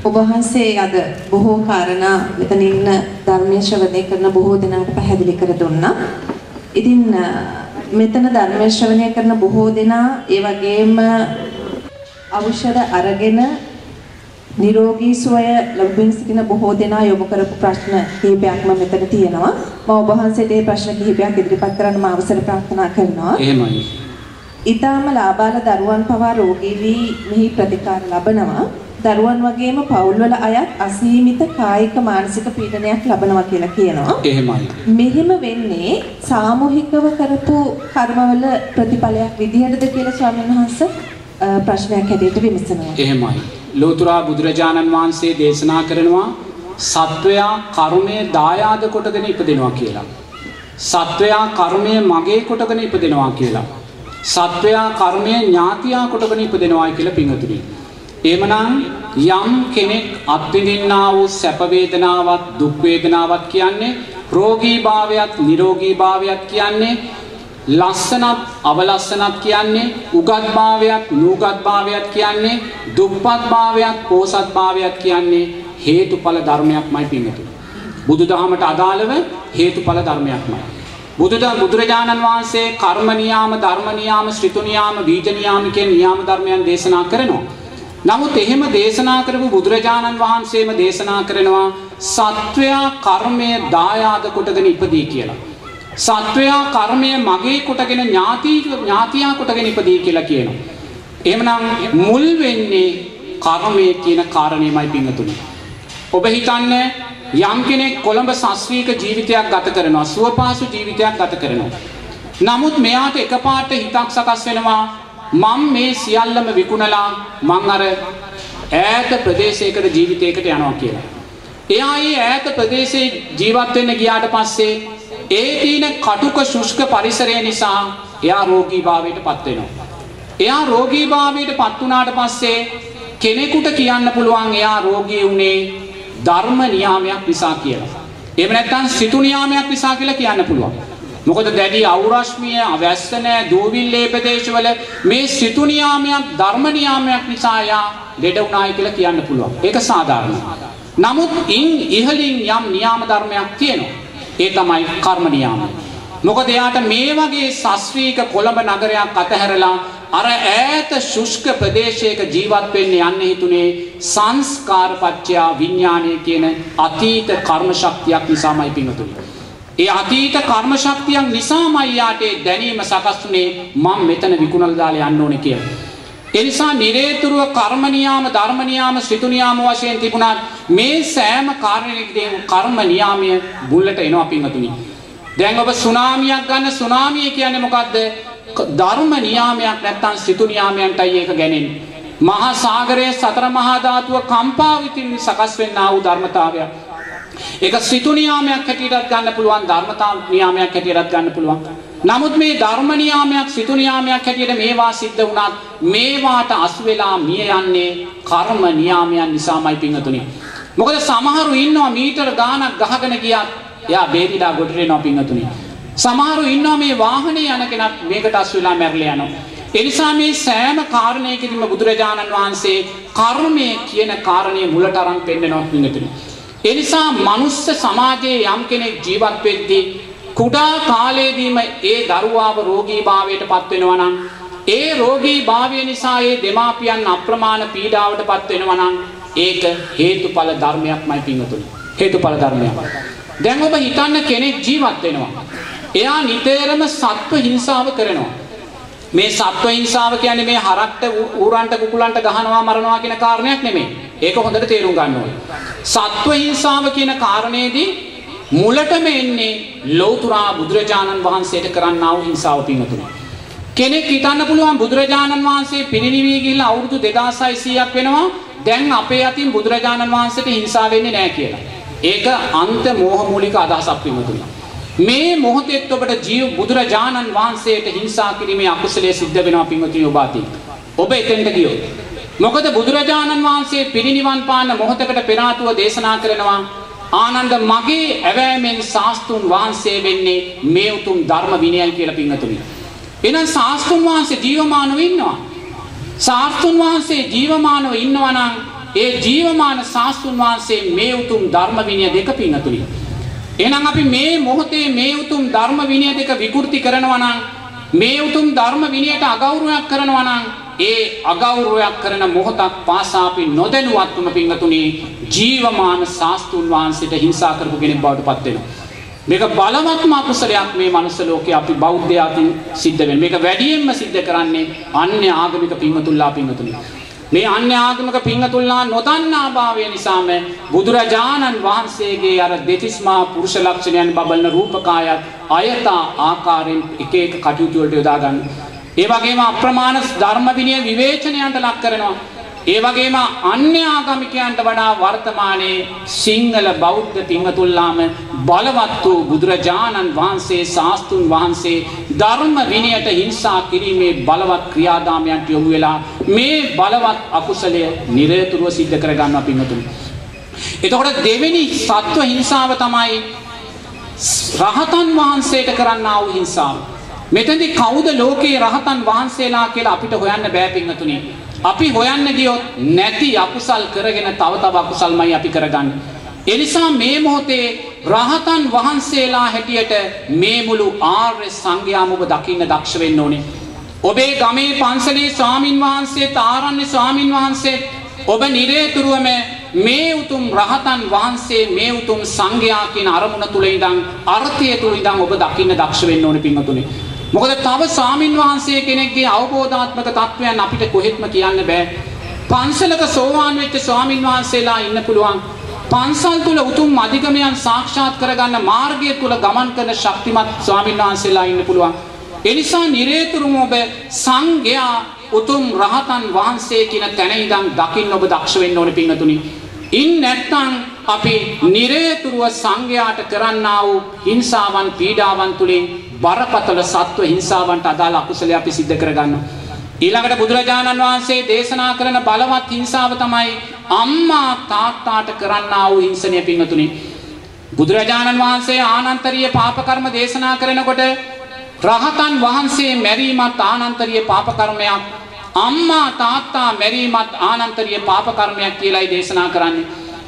ඔබ වහන්සේ අද බොහෝ කාරණා මෙතන ඉන්න ධර්මයේ ශ්‍රවණය කරන බොහෝ දෙනාට පැහැදිලි කර දුන්නා. ඉතින් මෙතන ධර්මයේ ශ්‍රවණය කරන බොහෝ දෙනා ඒ වගේම ඖෂධ අරගෙන නිරෝගී සුවය ලැබෙමින් සිටින බොහෝ දෙනා යොමු කරපු ප්‍රශ්න කිහිපයක්ම මෙතන තියෙනවා. මම ඔබ වහන්සේට මේ ප්‍රශ්න කිහිපයක් ඉදිරිපත් කරන්න මම අවසර ප්‍රාර්ථනා කරනවා. එහෙමයි. ඊටාම ලාබාල දරුවන් පවා රෝගී වී මෙහි ප්‍රතිකාර ලබනවා. දරුවන් වගේම පවුල්වල අයත් අසීමිත කායික මානසික පීඩනයක් ලබනවා කියලා කියනවා. එහෙමයි. මෙහෙම වෙන්නේ සාමූහිකව කරපු කර්මවල ප්‍රතිඵලයක් විදිහටද කියලා ස්වාමීන් වහන්සේ ප්‍රශ්නයක් හැටියට විමසනවා. එහෙමයි. ලෝතර බුදුරජාණන් වහන්සේ දේශනා කරනවා සත්වයා කර්මයේ දායාද කොටගෙන ඉපදෙනවා කියලා. සත්වයා කර්මයේ මගේ කොටගෙන ඉපදෙනවා කියලා. සත්වයා කර්මයේ ඥාතියා කොටගෙන ඉපදෙනවා කියලා පින්වතුනි. එමනම් යම් කෙනෙක් අත්විඳින්නා වූ සැප වේදනාවක් දුක් වේදනාවක් කියන්නේ රෝගී භාවයත් නිරෝගී භාවයත් කියන්නේ ලස්සනත් අවලස්සනත් කියන්නේ උගත් භාවයත් නූගත් භාවයත් කියන්නේ දුප්පත් භාවයත් පෝසත් භාවයත් කියන්නේ හේතුඵල ධර්මයක්මයි පින්වතුනි. බුදුදහමට අදාළව හේතුඵල ධර්මයක්මයි. බුදුරජාණන් වහන්සේ කර්ම නියාම ධර්ම නියාම ශ්‍රිතු නියාම බීජ නියාම කියන නියාම ධර්මයන් දේශනා කරනවා. නමුත් එහෙම දේශනා කරපු බුදුරජාණන් වහන්සේම දේශනා කරනවා සත්වයා කර්මය දායාද කොටගෙන ඉපදී කියලා. සත්වයා කර්මය මගේ කොටගෙන ඥාතියා කොටගෙන ඉපදී කියලා කියනවා. එහෙමනම් මුල් වෙන්නේ කර්මය කියන කාරණේමයි පින්වතුනි. ඔබ හිතන්නේ යම් කෙනෙක් කොළඹ ශාස්ත්‍රීය ජීවිතයක් ගත කරනවා, සුවපහසු ජීවිතයක් ගත කරනවා. නමුත් මෙයාට එකපාරට හිතක් සකස් වෙනවා මම මේ සියල්ලම විකුණලා මං අර ඈත ප්‍රදේශයකට ජීවිතයකට යනවා කියලා. එයා ඒ ඈත ප්‍රදේශේ ජීවත් වෙන්න ගියාට පස්සේ ඒ තියෙන කටුක ශුෂ්ක පරිසරය නිසා එයා රෝගී භාවයට පත් වෙනවා. එයා රෝගී භාවයට පත් වුණාට පස්සේ කෙනෙකුට කියන්න පුළුවන් එයා රෝගී වුණේ ධර්ම නියාමයක් නිසා කියලා. එහෙම නැත්නම් සිතු නියාමයක් නිසා කියලා කියන්න පුළුවන්. මොකද දැඩි අවුරශ්මිය අවැස්ස නැහැ දූවිල්ලේ ප්‍රදේශවල මේ සිතු නියාමයක් ධර්ම නියාමයක් නිසා යා ලෙඩ වුණායි කියලා කියන්න පුළුවන්. ඒක සාධාරණයි. නමුත් ඉහළින් යම් නියාම ධර්මයක් තියෙනවා. ඒ තමයි කර්ම නියාමය. මොකද එයාට මේ වගේ ශාස්ත්‍රීය කොළඹ නගරයක් අතහැරලා අර ඈත ශුෂ්ක ප්‍රදේශයක ජීවත් වෙන්න යන්න හිතුනේ සංස්කාරපච්චය විඥානය කියන අතීත කර්ම ශක්තියක් නිසාමයි පින්වතුනි. ඒ අතීත කර්ම ශක්තියක් නිසාමයි යාට දැනීම සකස් වුනේ මම මෙතන විකුණලා දාලා යන්න ඕනේ කියලා. ඒ නිසා නිරේතුරුව කර්ම නියාම ධර්ම නියාම ශ්‍රිතු නියාම වශයෙන් තිබුණාත් මේ සෑම කාරණයකදීම කර්ම නියාමය බුල්ලට එනවා පින්වතුනි. දැන් ඔබ සුනාමියක් ගන්න සුනාමිය කියන්නේ මොකද්ද? ධර්ම නියාමයක් නැත්තම් ශ්‍රිතු නියාමයන්ටයි ඒක ගැනෙන්නේ. මහා සාගරයේ සතර මහා ධාතුව කම්පා විතින් සකස් වෙන්නා වූ ධර්මතාවයක්. ඒක ශ්‍රිතු නියාමයක් හැටියටත් ගන්න පුළුවන් ධර්මතා නියාමයක් හැටියටත් ගන්න පුළුවන්. නමුත් මේ ධර්ම නියාමයක් ශ්‍රිතු නියාමයක් හැටියට මේවා සිද්ධ වුණත් මේවාට අසු වෙලා මිය යන්නේ කර්ම නියාමයන් නිසාමයි පින්වතුනි. මොකද සමහරු ඉන්නවා මීටර ගාණක් ගහගෙන ගියත් එයා බේරිලා ගොඩට එනවා පින්වතුනි. සමහරු ඉන්නවා මේ වාහනේ යන කෙනත් මේකට අසු වෙලා මැරලා යනවා. ඒ නිසා මේ සෑම කාරණයකදීම බුදුරජාණන් වහන්සේ කර්මය කියන කාරණය මුලට අරන් පෙන්නනවා පින්වතුනි. ඒ නිසා මනුස්ස සමාජයේ යම් කෙනෙක් ජීවත් වෙද්දී කුඩා කාලයේදීම ඒ දරුවාව රෝගී භාවයට පත් වෙනවා නම් ඒ රෝගී භාවය නිසා ඒ දෙමාපියන් අප්‍රමාණ පීඩාවට පත් වෙනවා නම් ඒක හේතුඵල ධර්මයක්මයි පින්වතුනි. හේතුඵල ධර්මයක්. දැන් ඔබ හිතන්න කෙනෙක් ජීවත් වෙනවා. එයා නිතරම සත්ව හිංසාව කරනවා. මේ සත්ව හිංසාව කියන්නේ මේ හරක්ට ඌරන්ට කුකුලන්ට ගහනවා මරනවා කියන කාරණයක් නෙමෙයි. ඒක හොඳට තේරුම් ගන්න ඕනේ. සත්ව හිංසාව කියන කාරණේදී මුලටම එන්නේ ලෞතුරා බුදුරජාණන් වහන්සේට කරන්නා වූ හිංසාව පින්වතුනි. කෙනෙක් හිතන්න පුළුවන් බුදුරජාණන් වහන්සේ පිරිනිවී ගිහිල්ලා අවුරුදු 2600ක් වෙනවා. දැන් අපේ අතින් බුදුරජාණන් වහන්සේට හිංසා වෙන්නේ නැහැ කියලා. ඒක අන්ත මෝහ මූලික අදහසක් පින්වතුනි. මේ මොහොතේත් ඔබට බුදුරජාණන් වහන්සේට හිංසා කිරීමේ අකුසලයේ සිද්ධ වෙනවා පින්වතුනි ඔබ අතින්. ඔබ එතෙන්ට ගියොත්. මොකද බුදුරජාණන් වහන්සේ පිරිනිවන් පාන මොහොතකට පෙර ආතුව දේශනා කරනවා ආනන්ද මගේ ඇවෑමෙන් ශාස්ත්‍රුන් වහන්සේ වෙන්නේ මේ උතුම් ධර්ම විනයයි කියලා පින්වතුනි. එහෙනම් ශාස්ත්‍රුන් වහන්සේ ජීවමානව ඉන්නවා. ශාස්ත්‍රුන් වහන්සේ ජීවමානව ඉන්නවා නම් ඒ ජීවමාන ශාස්ත්‍රුන් වහන්සේ මේ උතුම් ධර්ම විනය දෙක පිංගතුනි. එහෙනම් අපි මේ මොහොතේ මේ උතුම් ධර්ම විනය දෙක විකෘති කරනවා නම් මේ උතුම් ධර්ම විනයට අගෞරවයක් කරනවා නම් ඒ අගෞරවයක් කරන මොහොතක් පාසා අපි නොදැනුවත්වම පිංගතුනි ජීවමාන ශාස්ත්‍රුන් වහන්සේට හිංසා කරපු කෙනෙක් බවට පත් වෙනවා. මේක බලවත්ම අකුසලයක් මේ මනුස්ස ලෝකේ අපි බෞද්ධයාකින් සිද්ධ වෙන. මේක වැඩියෙන්ම සිද්ධ කරන්නේ අන්‍ය ආගමික පිංගතුල්ලා පිංගතුනි. මේ අන්‍ය ආගමික පිංගතුල්ලා නොදන්නා භාවය නිසාම බුදුරජාණන් වහන්සේගේ අර දෙතිස් මහා පුරුෂ ලක්ෂණයන් බබලන රූපකායත් අයථා ආකාරයෙන් එක එක කටයුතු වලට යොදා ගන්න. ඒ වගේම අප්‍රමාණ ධර්ම විනය විවේචනයන්ට ලක් කරනවා. ඒ වගේම අන්‍ය ආගමිකයන්ට වඩා වර්තමානයේ සිංහල බෞද්ධ පිංගතුල්ලාම බලවත් වූ බුදුරජාණන් වහන්සේ ශාස්ත්‍රුන් වහන්සේ ධර්ම විනයට හිංසා කිරීමේ බලවත් ක්‍රියාදාමයන්ට යොමු වෙලා මේ බලවත් අකුසලය නිරතුරුව සිද්ධ කර ගන්නවා පිංගතුනි. එතකොට දෙවෙනි සත්ව හිංසාව තමයි රහතන් වහන්සේට කරන්නා වූ හිංසාව. මෙතෙන්දී කවුද ලෝකේ රහතන් වහන්සේලා කියලා අපිට හොයන්න බෑ පිංගතුනි. අපි හොයන්න ගියොත් නැති අකුසල් කරගෙන තව තව අකුසල්මයි අපි කරගන්නේ. ඒ නිසා මේ මොහොතේ රහතන් වහන්සේලා හැටියට මේ මුළු ආර්ය සංඝයාම ඔබ දකින්න දක්ෂ වෙන්න ඕනේ. ඔබේ ගමේ පන්සලේ ස්වාමින් වහන්සේ, තාරණ්‍ය ස්වාමින් වහන්සේ ඔබ නිරේතුරුවම මේ උතුම් රහතන් වහන්සේ මේ උතුම් සංඝයා කියන අරමුණ තුල ඉඳන් අර්ථය තුල ඉඳන් ඔබ දකින්න දක්ෂ වෙන්න ඕනේ පින්වතුනි. මොකද තව ස්වාමින් වහන්සේ කෙනෙක්ගේ අවබෝධාත්මක තත්වයන් අපිට කොහෙත්ම කියන්න බෑ. පන්සලක සෝවාන් වෙච්ච ස්වාමින් වහන්සේලා ඉන්න පුළුවන්. පන්සල් තුල උතුම් අධිගමයන් සාක්ෂාත් කරගන්න මාර්ගය තුල ගමන් කරන ශක්තිමත් ස්වාමින් වහන්සේලා ඉන්න පුළුවන්. ඒ නිසා නිරේතුරුම ඔබ සංඝයා උතුම් රහතන් වහන්සේ කියන තැන ඉඳන් දකින්න ඔබ දක්ෂ වෙන්න ඕනේ පින්වතුනි. ඉන් නැත්නම් අපි නිරේතුරුව සංඝයාට කරන්නා වූ හිංසාවන් පීඩාවන් තුලින් බරපතල සත්ව හිංසාවන්ට අදාළ අකුසලයේ අපි සිද්ධ කරගන්නවා. ඊළඟට බුදුරජාණන් වහන්සේ දේශනා කරන බලවත් හිංසාව තමයි අම්මා තාත්තාට කරන්නා වූ හිංසනය පින්වතුනි. බුදුරජාණන් වහන්සේ ආනන්තරීය පාප කර්ම දේශනා කරනකොට රහතන් වහන්සේ මැරීමත් ආනන්තරීය පාප කර්මයක්, අම්මා තාත්තා මැරීමත් ආනන්තරීය පාප කර්මයක් කියලායි දේශනා කරන්නේ.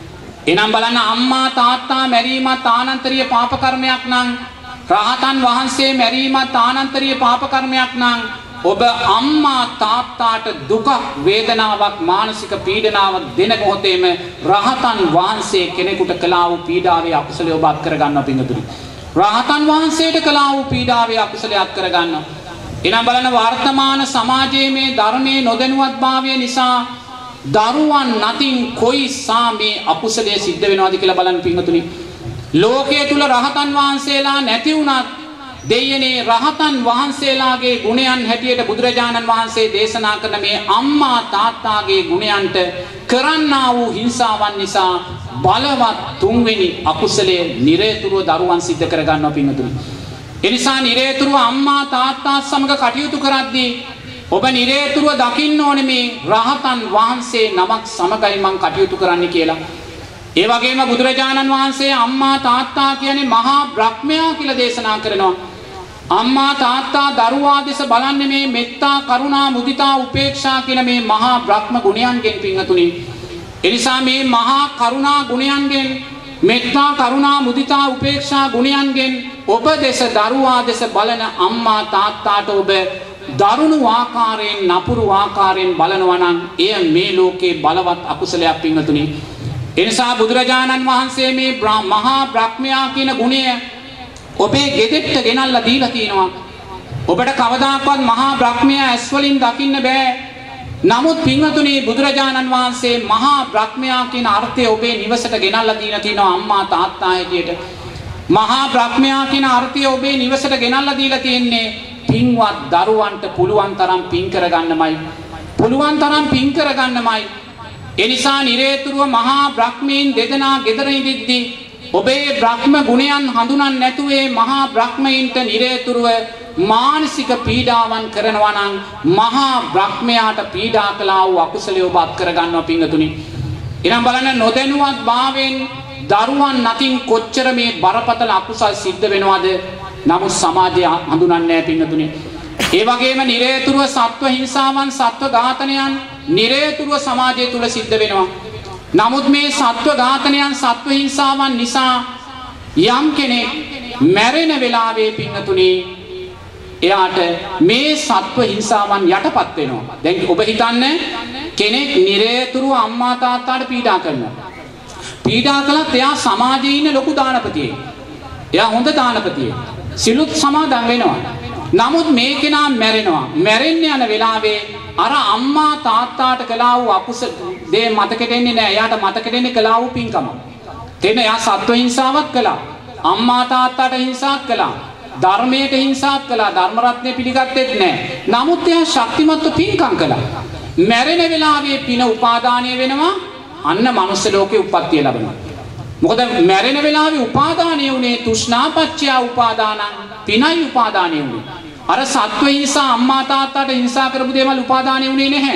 එනම් බලන්න අම්මා තාත්තා මැරීමත් ආනන්තරීය පාප කර්මයක් නම් රහතන් වහන්සේ මැරීමත් ආනන්තරීය පාප කර්මයක් නම් ඔබ අම්මා තාත්තාට දුක වේදනාවක් මානසික පීඩනාවක් දෙන මොහොතේම රහතන් වහන්සේ කෙනෙකුට කළා වූ පීඩාවේ අකුසලය ඔබ අත් කරගන්නවා පින්වතුනි. රහතන් වහන්සේට කළා වූ පීඩාවේ අකුසලය අත් කරගන්නවා. එනම් බලන වර්තමාන සමාජයේ මේ ධර්මයේ නොදැනුවත්භාවය නිසා දරුවන් නැතින් කොයිසා මේ අකුසලයේ සිද්ධ වෙනවද කියලා බලන්න පින්වතුනි. ලෝකයේ තුල රහතන් වහන්සේලා නැති වුණත් දෙයනේ රහතන් වහන්සේලාගේ ගුණයන් හැටියට බුදුරජාණන් වහන්සේ දේශනා කරන මේ අම්මා තාත්තාගේ ගුණයන්ට කරන්නා වූ හිංසාවන් නිසා බලවත් තුන්වෙනි අකුසලයේ නිරේතුරුව දරුවන් සිද්ධ කර ගන්නවා පින්වතුනි. ඒ නිසා නිරේතුරුව අම්මා තාත්තා සමග කටයුතු කරද්දී ඔබ නිරේතුරුව දකින්න ඕනේ මේ රහතන් වහන්සේ නමක් සමගයි මං කටයුතු කරන්න කියලා. ඒ වගේම බුදුරජාණන් වහන්සේ අම්මා තාත්තා කියන්නේ මහා බ්‍රහ්මයා කියලා දේශනා කරනවා. අම්මා තාත්තා දරුවා දෙස බලන්නේ මේ මෙත්තා, කරුණා, මුදිතා, උපේක්ෂා කියන මේ මහා බ්‍රහ්ම ගුණයන්ගෙන් පින්වතුනි. ඒ නිසා මේ මහා කරුණා ගුණයන්ගෙන්, මෙත්තා, කරුණා, මුදිතා, උපේක්ෂා ගුණයන්ගෙන් ඔබ දෙස දරුවා දෙස බලන අම්මා තාත්තාට ඔබ දරුණු ආකාරයෙන්, නපුරු ආකාරයෙන් බලනවා නම් එය මේ ලෝකේ බලවත් අකුසලයක් පින්වතුනි. එනිසා බුදුරජාණන් වහන්සේ මේ මහා බ්‍රහ්මයා කියන ගුණය ඔබේ ගෙදෙට්ට ගෙනල්ලා දීලා තිනවා. ඔබට කවදාකවත් මහා බ්‍රහ්මයා ඇස් වලින් දකින්න බෑ. නමුත් පින්වතුනි බුදුරජාණන් වහන්සේ මහා බ්‍රහ්මයා කියන අර්ථය ඔබේ නිවසට ගෙනල්ලා දීලා තිනවා අම්මා තාත්තා හැටියට. මහා බ්‍රහ්මයා කියන අර්ථය ඔබේ නිවසට ගෙනල්ලා දීලා තියෙන්නේ පින්වත් දරුවන්ට පුළුවන් තරම් පින් කරගන්නමයි. පුළුවන් තරම් පින් කරගන්නමයි. එනිසා නිරේතුරුව මහා බ්‍රහ්මීන් දෙදෙනා ගෙදර ඉදිද්දී ඔබේ බ්‍රහ්ම ගුණයන් හඳුනන්නේ නැතුවේ මහා බ්‍රහ්මීන්ට නිරේතුරුව මානසික පීඩාවන් කරනවා නම් මහා බ්‍රහ්මයාට පීඩා කළා වූ අකුසලයේ ඔබ අත් කරගන්නවා පින්වතුනි. එනම් බලන්න නොදැනුවත් භාවයෙන් දරුවන් නැතින් කොච්චර මේ බරපතල අකුසල් සිද්ධ වෙනවද? නමුත් සමාජය හඳුනන්නේ නැහැ පින්වතුනි. ඒ වගේම නිරේතුරුව සත්ව හිංසාවන්, සත්ව ඝාතනයන් නිරේතුරුව සමාජය තුල සිද්ධ වෙනවා. නමුත් මේ සත්ව ඝාතනයන් සත්ව හිංසාවන් නිසා යම් කෙනෙක් මැරෙන වෙලාවේ පින්නතුනේ එයාට මේ සත්ව හිංසාවන් යටපත් වෙනවා. දැන් ඔබ හිතන්න කෙනෙක් නිරේතුරුව අම්මා තාත්තාට පීඩා කරනවා. පීඩා කළත් එයා සමාජයේ ඉන්න ලොකු දානපතියෙක්. එයා හොඳ දානපතියෙක්. සිලුත් සමාදන් වෙනවා. නමුත් මේ කෙනා මැරෙනවා. මැරෙන්න යන වෙලාවේ අර අම්මා තාත්තාට කළා වූ අකුසල දේ මතකෙට එන්නේ නැහැ. එයාට මතකෙට එන්නේ කළා වූ පින්කම. තේන එයා සත්ව හිංසාවක් කළා. අම්මා තාත්තාට හිංසාවක් කළා. ධර්මයට හිංසාවක් කළා. ධර්ම රත්නේ පිළිගත්තෙත් නැහැ. නමුත් එයා ශක්තිමත්ව පින්කම් කළා. මැරෙන වෙලාවේ පින උපාදානය වෙනවා. අන්න මනුස්ස ලෝකේ උප්පත්තිය ලැබෙනවා. මොකද මැරෙන වෙලාවේ උපාදානය වුණේ තෘෂ්ණාපච්චය උපාදානං පිනයි උපාදානය වුණේ. අර සත්ව හිංසා අම්මා තාත්තාට හිංසා කරපු දේවල් උපාදානය වුණේ නැහැ.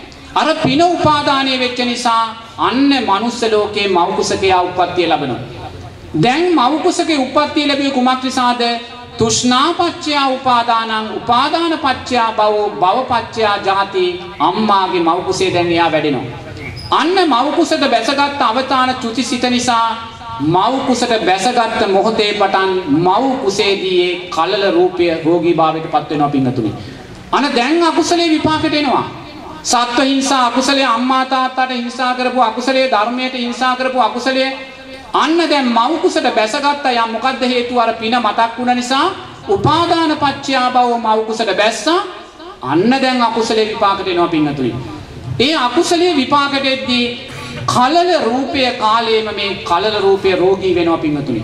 අර පින උපාදානය වෙච්ච නිසා අන්න මනුස්ස ලෝකේ මව් කුසකේ උප්පත්තිය ලැබෙනවා. දැන් මව් කුසකේ උප්පත්තිය ලැබුවේ කුමක් නිසාද? තෘෂ්ණාපච්චය උපාදානං උපාදානපච්චය භව භවපච්චය ජාති. අම්මාගේ මව් කුසේ දැන් එයා වැඩෙනවා. අන්න මව් කුසට බැසගත් අවතාන චුතිසිත නිසා මව් කුසට බැසගත් මොහොතේ පටන් මව් කුසේදී ඒ කලල රූපය රෝගීභාවයට පත් වෙනවා පින්නතුනි. අන දැන් අකුසලේ විපාකෙට එනවා. සත්ව හිංසා අකුසලයේ අම්මා තාත්තාට හිංසා කරපු අකුසලයේ ධර්මයට හිංසා කරපු අකුසලයේ අන්න දැන් මව් කුසට බැසගත්තා. යම් මොකද්ද හේතුව? අර පින මතක් වුණ නිසා උපාදාන පත්‍ය භව මව් කුසට බැස්සා. අන්න දැන් අකුසලේ විපාකෙට එනවා පින්නතුනි. ඒ අකුසලයේ විපාකෙටදී කලල රූපය කාලයේම මේ කලල රූපය රෝගී වෙනවා පින්වතුනි.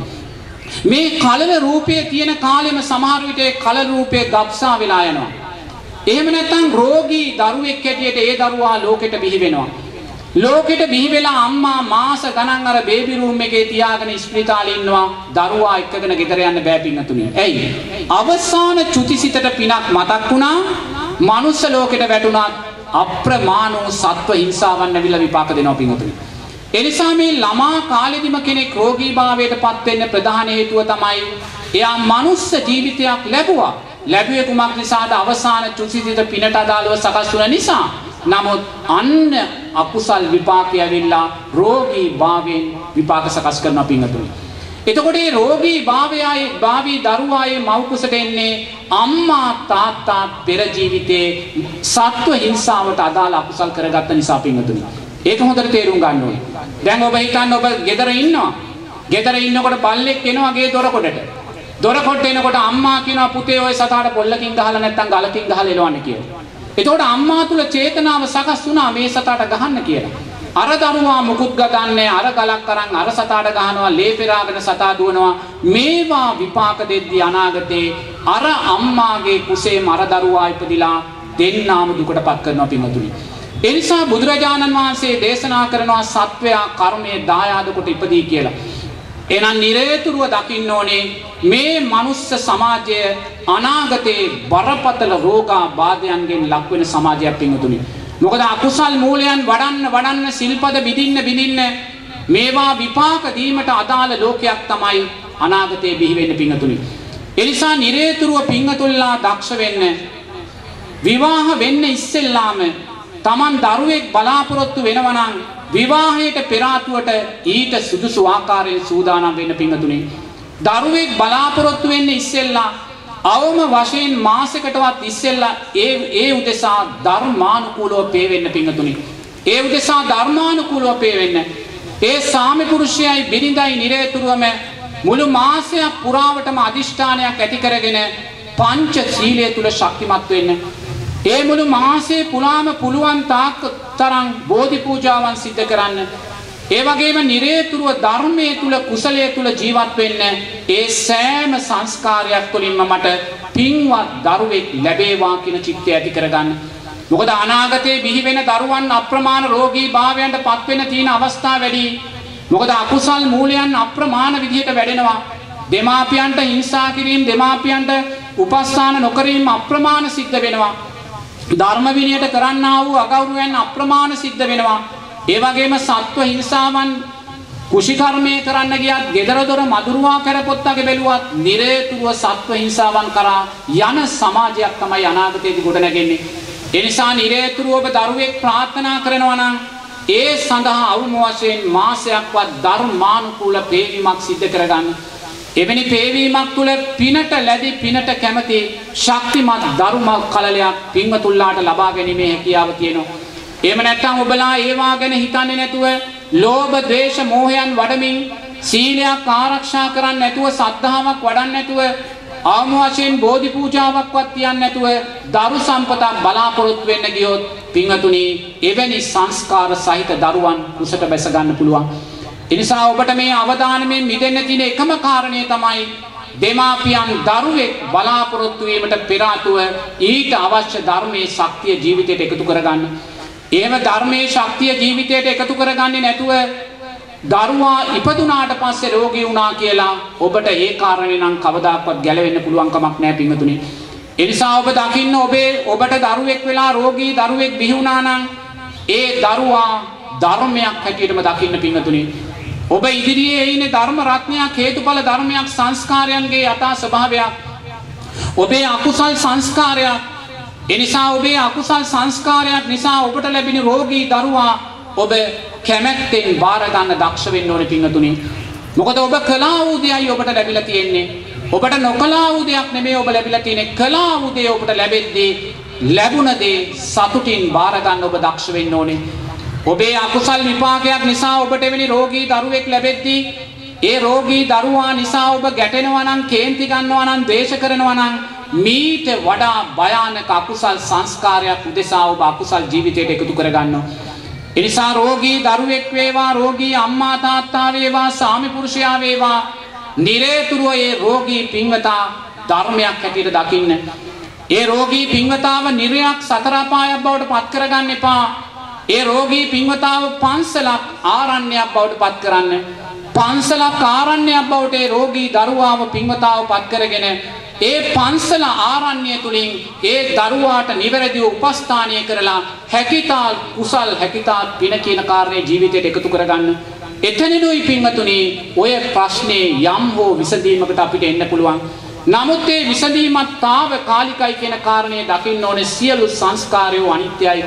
මේ කලල රූපය තියෙන කාලෙම සමහර විට ඒ කලල රූපය ගබ්සා වෙලා යනවා. එහෙම නැත්නම් රෝගී දරුවෙක් හැටියට ඒ දරුවා ලෝකෙට බිහි වෙනවා. ලෝකෙට බිහි වෙලා අම්මා මාස ගණන් අර බේබි රූම් එකේ තියාගෙන ඉස්පිරිතාලේ ඉන්නවා. දරුවා එක්කගෙන ගෙදර යන්න බෑ පින්වතුනි. ඇයි? අවසාන චුතිසිතට පිනක් මතක් වුණා. මනුස්ස ලෝකෙට වැටුණා. අප්‍රමාණ වූ සත්ව හිංසාවන් නැවිලා විපාක දෙනවා පින්වතුනි. ඒ නිසා මේ ළමා කාලෙදිම කෙනෙක් රෝගීභාවයට පත් වෙන්න ප්‍රධාන හේතුව තමයි එයා මනුස්ස ජීවිතයක් ලැබුවා. ලැබුවේ කුමක් නිසාද? අවසාන චුතිසිත පිනට අදාළව සකස් වුණ නිසා. නමුත් අන්න අකුසල් විපාකය ඇවිල්ලා රෝගීභාවයෙන් විපාක සකස් කරනවා පින්වතුනි. එතකොට මේ රෝගීභාවයයි භාවී දරුවායේ මව් කුසට එන්නේ අම්මා තාත්තා පෙර ජීවිතේ සත්ව හිංසාවට අදාළ අකුසල් කරගත්ත නිසා පින්වතුනි. ඒක හොඳට තේරුම් ගන්න ඕනේ. දැන් ඔබ හිතන්න ඔබ ගෙදර ඉන්නවා. ගෙදර ඉන්නකොට බල්ලෙක් එනවා ගේ දොරකොඩට. දොරකොඩට එනකොට අම්මා කියනවා පුතේ ඔය සතාට පොල්ලකින් ගහලා නැත්නම් ගලකින් ගහලා එලවන්න කියලා. එතකොට අම්මා තුල චේතනාව සකස් වුණා මේ සතාට ගහන්න කියලා. අර දරුවා මුකුත් ගතන්නේ අර ගලක් අරන් අර සතාට ගහනවා ලේ පෙරාගෙන සතා දුවනවා. මේවා විපාක දෙද්දී අනාගතේ අර අම්මාගේ කුසේම අර දරුවා ඉපදිලා දෙන්නාම දුකටපත් කරනවා පින්වතුනි. ඒ නිසා බුදුරජාණන් වහන්සේ දේශනා කරනවා සත්වයා කර්මයේ දායාද කොට ඉපදී කියලා. එහෙනම් නිරේතුරුව දකින්න ඕනේ මේ මනුස්ස සමාජය අනාගතේ බරපතල රෝගාබාධයන්ගෙන් ලක් වෙන සමාජයක් පින්වතුනි. මොකද අකුසල් මූලයන් වඩන්න සිල්පද බිඳින්න මේවා විපාක දීමට අදාළ ලෝකයක් තමයි අනාගතයේ බිහි වෙන්න පින්වතුනි. ඒ නිසා නිරේතුරුව පින්වතුන්ලා දක්ෂ වෙන්න විවාහ වෙන්න ඉස්සෙල්ලාම Taman දරුවෙක් බලාපොරොත්තු වෙනවා නම් විවාහයට පෙර ආතුවට ඊට සුදුසු ආකාරයෙන් සූදානම් වෙන්න පින්වතුනි. දරුවෙක් බලාපොරොත්තු වෙන්න ඉස්සෙල්ලා අවම වශයෙන් මාසයකටවත් ඉස්සෙල්ලා ඒ උදෙසා ධර්මානුකූලව පේ වෙන්න පින්වතුනි. ඒ උදෙසා ධර්මානුකූලව පේ වෙන්න. ඒ සාමි පුරුෂයයි බිරිඳයි නිරේතුරුවම මුළු මාසයක් පුරාවටම අදිෂ්ඨානයක් ඇති කරගෙන පංච සීලය තුල ශක්තිමත් වෙන්න. ඒ මුළු මාසයේ පුරාම පුළුවන් තාක් තරම් බෝධි පූජාවන් සිද්ධ කරන්න. ඒ වගේම නිරේතුරුව ධර්මයේ තුල කුසලයේ තුල ජීවත් වෙන්න. ඒ සෑම සංස්කාරයක් තුළින්ම මට පින්වත් දරුවෙක් ලැබේවා කියන චිත්තය ඇති කරගන්න. මොකද අනාගතයේ බිහි වෙන දරුවන් අප්‍රමාණ රෝගී භාවයන්ට පත් වෙන තියෙන අවස්ථා වැඩි. මොකද අකුසල් මූලයන් අප්‍රමාණ විදිහට වැඩෙනවා. දෙමාපියන්ට හිංසා කිරීම, දෙමාපියන්ට උපස්ථාන නොකිරීම අප්‍රමාණ සිද්ධ වෙනවා. ධර්ම විනයට කරන්නා වූ අගෞරවයන් අප්‍රමාණ සිද්ධ වෙනවා. ඒ වගේම සත්ව හිංසාවන් කුෂිකර්මයේ කරන්න ගියත්, gedara dora මදුරුවා කරපොත්තගේ බැලුවත් නිරේතුරුව සත්ව හිංසාවන් කරා යන සමාජයක් තමයි අනාගතයේදී ගොඩ නැගෙන්නේ. ඒ නිසා නිරේතුරුව ඔබ දරුවෙක් ප්‍රාර්ථනා කරනවා නම් ඒ සඳහා අවම වශයෙන් මාසයක්වත් ධර්මානුකූල පේවීමක් සිද්ධ කරගන්න. එවැනි පේවීමක් තුළ පිනට ලැබි පිනට කැමති ශක්තිමත් ධර්ම කලලයක් පින්වතුන්ලාට ලබා ගැනීමේ හැකියාව තියෙනවා. එහෙම නැත්නම් ඔබලා ඒවා ගැන හිතන්නේ නැතුව ලෝභ, ද්වේෂ, මෝහයන් වඩමින් සීලයක් ආරක්ෂා කරන්නේ නැතුව සද්ධාාවක් වඩන්නේ නැතුව ආම වශයෙන් බෝධි පූජාවක්වත් තියන්නේ නැතුව දරු සම්පතක් බලාපොරොත්තු වෙන්න ගියොත් පින්වතුනි එවැනි සංස්කාර සහිත දරුවන් කුසට බැස ගන්න පුළුවන්. ඒ නිසා ඔබට මේ අවදානමෙන් මිදෙන්න තියෙන එකම කාරණය තමයි දෙමාපියන් දරුවෙක් බලාපොරොත්තු වීමට පෙර ආතුව ඊට අවශ්‍ය ධර්මයේ ශක්තිය ජීවිතයට එකතු කරගන්න. එහෙම ධර්මයේ ශක්තිය ජීවිතයට එකතු කරගන්නේ නැතුව දරුවා ඉපදුනාට පස්සේ රෝගී වුණා කියලා ඔබට ඒ කාරණේ නම් කවදාකවත් ගැලවෙන්න පුළුවන් කමක් නැහැ පින්වතුනි. ඒ නිසා ඔබ දකින්න ඔබට දරුවෙක් වෙලා රෝගී දරුවෙක් බිහි වුණා නම් ඒ දරුවා ධර්මයක් හැටියටම දකින්න පින්වතුනි. ඔබ ඉදිරියේ ඉන්නේ ධර්ම රත්නයක්, හේතුඵල ධර්මයක්, සංස්කාරයන්ගේ යථා ස්වභාවයක්. ඔබේ අකුසල් සංස්කාරයක්. ඒ නිසා ඔබේ අකුසල් සංස්කාරයක් නිසා ඔබට ලැබෙන රෝගී දරුවා ඔබ කැමැත්තෙන් බාර ගන්න දක්ෂ වෙන්න ඕනේ පින්වතුනි. මොකද ඔබ කළා වූ දෙයයි ඔබට ලැබිලා තියෙන්නේ. ඔබට නොකළා වූ දෙයක් නෙමෙයි ඔබ ලැබිලා තියෙන්නේ. කළා වූ දේ ඔබට ලැබෙද්දී ලැබුණ දේ සතුටින් බාර ගන්න ඔබ දක්ෂ වෙන්න ඕනේ. ඔබේ අකුසල් විපාකයක් නිසා ඔබට එවැනි රෝගී දරුවෙක් ලැබෙද්දී ඒ රෝගී දරුවා නිසා ඔබ ගැටෙනවා නම්, කේන්ති ගන්නවා නම්, ද්වේෂ කරනවා නම් මීට වඩා භයානක අකුසල් සංස්කාරයක් උදෙසා ඔබ අකුසල් ජීවිතයට එකතු කරගන්නවා. එනිසා රෝගී දරුවෙක් වේවා, රෝගී අම්මා තාත්තා වේවා, සාමි පුරුෂයා වේවා, නිරේතුරුව ඒ රෝගී පින්වතා ධර්මයක් හැටියට දකින්න. ඒ රෝගී පින්වතාව නිරයක් සතර අපායක් බවට පත් කරගන්න එපා. ඒ රෝගී පින්වතාව පන්සලක් ආරණ්‍යයක් බවට පත් කරන්න. පන්සලක් ආරණ්‍යයක් බවට ඒ රෝගී දරුවාව පින්වතාව පත් කරගෙන ඒ පන්සල ආරණ්‍ය තුලින් ඒ දරුවාට නිවැරදිව උපස්ථානය කරලා හැකිතාල් කුසල් හැකිතාල් පින කියන කාරණේ ජීවිතයට එකතු කරගන්න. එතනනුයි පින්වතුනි ඔය ප්‍රශ්නේ යම් හෝ විසඳීමකට අපිට එන්න පුළුවන්. නමුත් ඒ විසඳීමත් తాවකාලිකයි කියන කාරණේ දකින්න ඕනේ. සියලු සංස්කාරයෝ අනිත්‍යයි.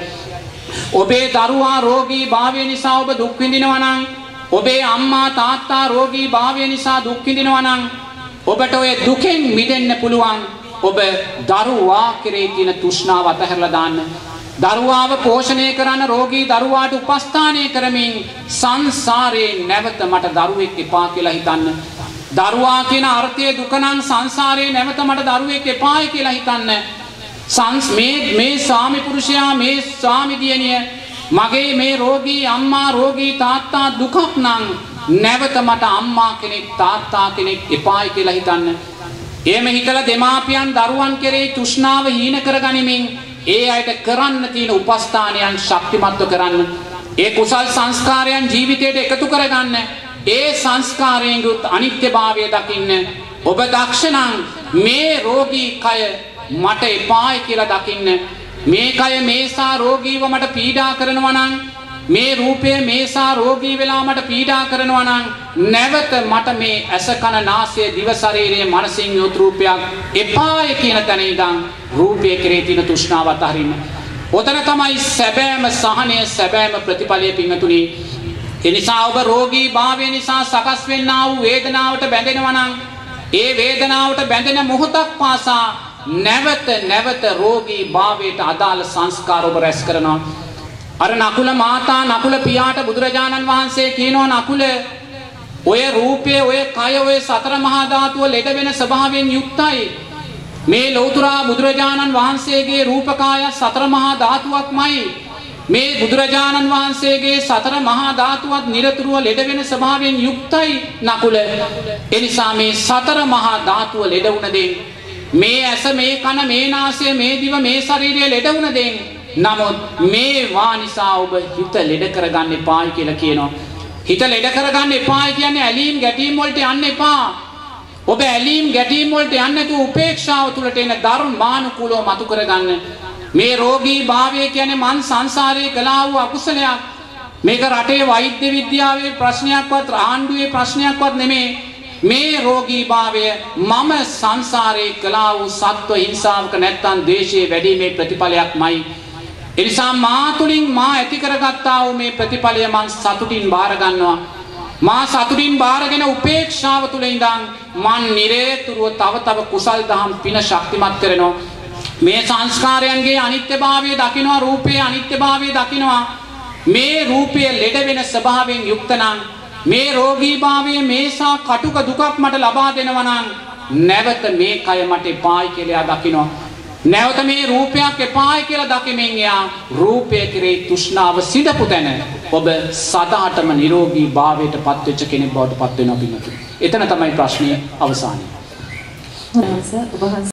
ඔබේ දරුවා රෝගී භාවය නිසා ඔබ දුක් විඳිනවා නම්, ඔබේ අම්මා තාත්තා රෝගී භාවය නිසා දුක් විඳිනවා නම් ඔබට ඔය දුකෙන් මිදෙන්න පුළුවන්. ඔබ දරුවා කෙරේ තියෙන තෘෂ්ණාව අතහැරලා දාන්න. දරුවාව පෝෂණය කරන රෝගී දරුවාට උපස්ථානය කරමින් සංසාරේ නැවත මට දරුවෙක් එපා කියලා හිතන්න. දරුවා කියන අර්ථයේ දුක නම් සංසාරේ නැවත මට දරුවෙක් එපායි කියලා හිතන්න. මේ ස්වාමි පුරුෂයා, මේ ස්වාමි දියණිය, මගේ මේ රෝගී අම්මා රෝගී තාත්තා දුකක් නම් නැවත මට අම්මා කෙනෙක් තාත්තා කෙනෙක් එපායි කියලා හිතන්න. එහෙම හිතලා දෙමාපියන් දරුවන් කෙරෙහි තෘෂ්ණාව හීන කරගනිමින් ඒ අයට කරන්න තියෙන උපස්ථානයන් ශක්තිමත්ව කරන්න. ඒ කුසල් සංස්කාරයන් ජීවිතයට එකතු කරගන්න. ඒ සංස්කාරයන්ගේ අනිත්‍යභාවය දකින්න. ඔබ දක්ෂ නම් මේ රෝගී කය මට එපායි කියලා දකින්න. මේ කය මේසා රෝගීව මට පීඩා කරනවා නම්, මේ රූපය මේසා රෝගී වෙලා මට පීඩා කරනවා නම් නැවත මට මේ ඇස කන නාසය දිව ශරීරයේ මනසින් යොත් රූපයක් එපාය කියන තැන ඉඳන් රූපය කෙරේ තියෙන තෘෂ්ණාව අතහරින්න. ඔතන තමයි සැබෑම සහනය, සැබෑම ප්‍රතිඵලය පින්වතුනි. ඒ නිසා ඔබ රෝගී භාවය නිසා සකස් වෙන්නා වූ වේදනාවට බැඳෙනවා නම් ඒ වේදනාවට බැඳෙන මොහොතක් පාසා නැවත රෝගී භාවයට අදාළ සංස්කාර ඔබ රැස් කරනවා. අර නකුල මාතා නකුල පියාට බුදුරජාණන් වහන්සේ කියනවා, නකුල ඔය රූපය, ඔය කය, ඔය සතර මහා ධාතුව ලෙඩ වෙන ස්වභාවයෙන් යුක්තයි. මේ ලෞතුරා බුදුරජාණන් වහන්සේගේ රූපකාය සතර මහා ධාතුවක්මයි. මේ බුදුරජාණන් වහන්සේගේ සතර මහා ධාතුවත් නිරතුරුව ලෙඩ වෙන ස්වභාවයෙන් යුක්තයි නකුල. එනිසා මේ සතර මහා ධාතුව ලෙඩ වුණ දෙන්, මේ ඇස, මේ කන, මේ නාසය, මේ දිව, මේ ශරීරය ලෙඩ වුණ දෙන්, නමුත් මේ වා නිසා ඔබ හිත ලෙඩ කරගන්න එපායි කියලා කියනවා. හිත ලෙඩ කරගන්න එපායි කියන්නේ ඇලීම් ගැටීම් වලට යන්න එපා. ඔබ ඇලීම් ගැටීම් වලට යන්නේ නැතුව උපේක්ෂාව තුලට එන ධර්මානුකූලව මතු කරගන්න. මේ රෝගී භාවය කියන්නේ මන් සංසාරයේ කළා වූ අකුසලයක්. මේක රටේ වෛද්‍ය විද්‍යාවේ ප්‍රශ්නයක්වත් ආණ්ඩුවේ ප්‍රශ්නයක්වත් නෙමෙයි. මේ රෝගී භාවය මම සංසාරයේ කළා වූ සත්ව හිංසාවක නැත්තම් ද්වේෂයේ වැඩිමේ ප්‍රතිඵලයක්මයි. එනිසා මා තුලින් මා ඇති කරගත්තා වූ මේ ප්‍රතිඵලය මං සතුටින් බාර ගන්නවා. මා සතුටින් බාරගෙන උපේක්ෂාව තුළ ඉඳන් මන් නිරේතුරුව තව කුසල් දහම් පින ශක්තිමත් කරනවා. මේ සංස්කාරයන්ගේ අනිත්‍යභාවය දකිනවා, රූපයේ අනිත්‍යභාවය දකිනවා. මේ රූපය ලෙඩ වෙන ස්වභාවයෙන් යුක්ත නම්, මේ රෝගීභාවය මේසා කටුක දුකක් මට ලබා දෙනවා නම්, නැවත මේ කය මට එපායි කියලා දකිනවා. නැවත මේ රූපයක් එපායි කියලා දකිමින් යා රූපය කෙරෙහි තෘෂ්ණාව සිඳපු තැන ඔබ සදාටම නිරෝගී භාවයට පත්වෙච්ච කෙනෙක් බවට පත් වෙනවා පින්නතුනි. එතන තමයි ප්‍රශ්නේ අවසානය.